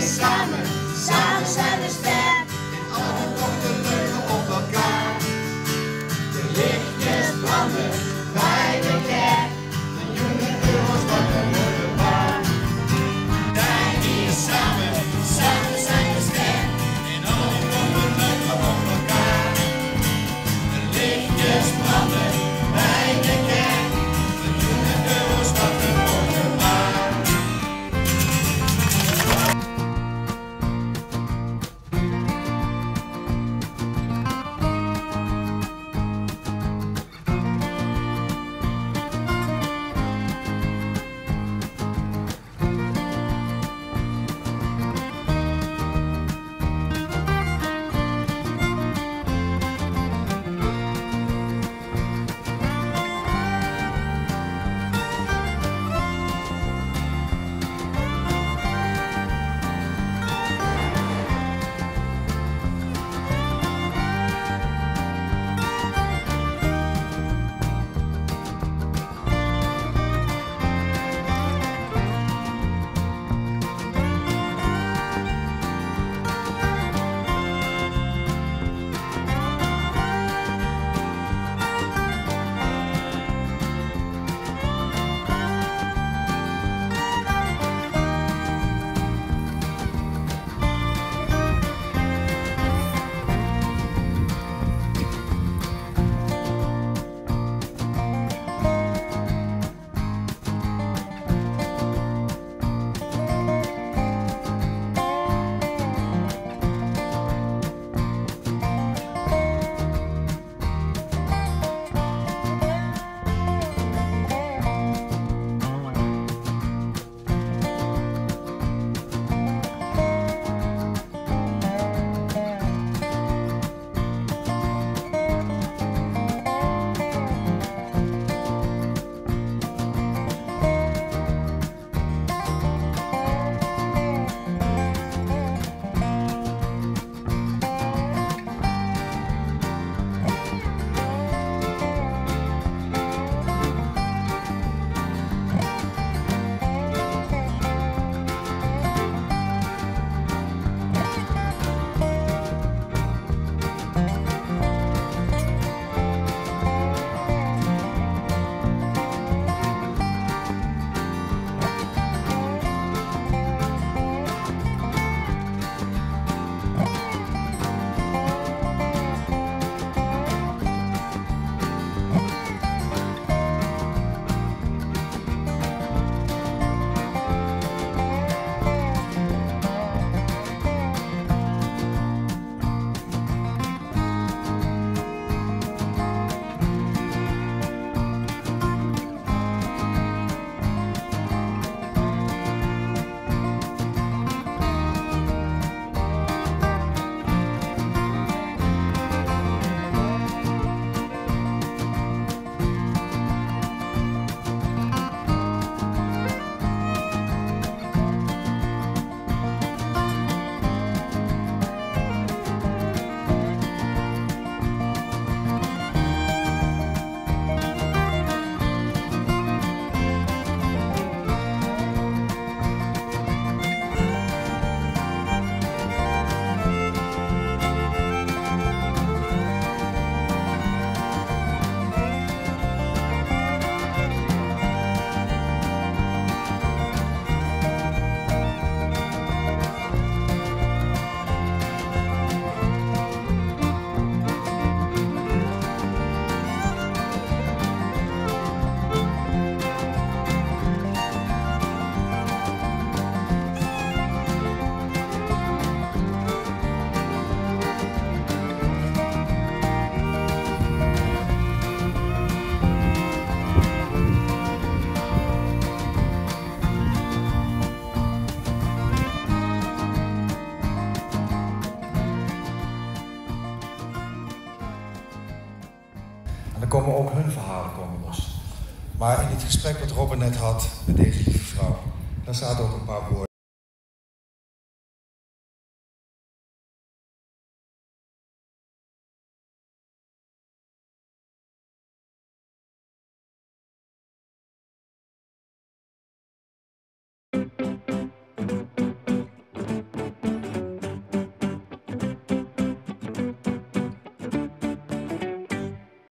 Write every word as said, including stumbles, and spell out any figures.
samen, samen zijn we sterk. In alle bochten leunen op elkaar. De lichtjes branden bij de kerk. De jonge eeuwers wakker worden waar. Wij hier samen, samen zijn we sterk. In alle bochten leunen op elkaar. De lichtjes branden bij de kerk. De jonge eeuwers wakker worden waar. dan komen ook hun verhalen komen los. Maar in het gesprek wat Robin net had met deze lieve vrouw, daar zaten ook een paar woorden. Thank you.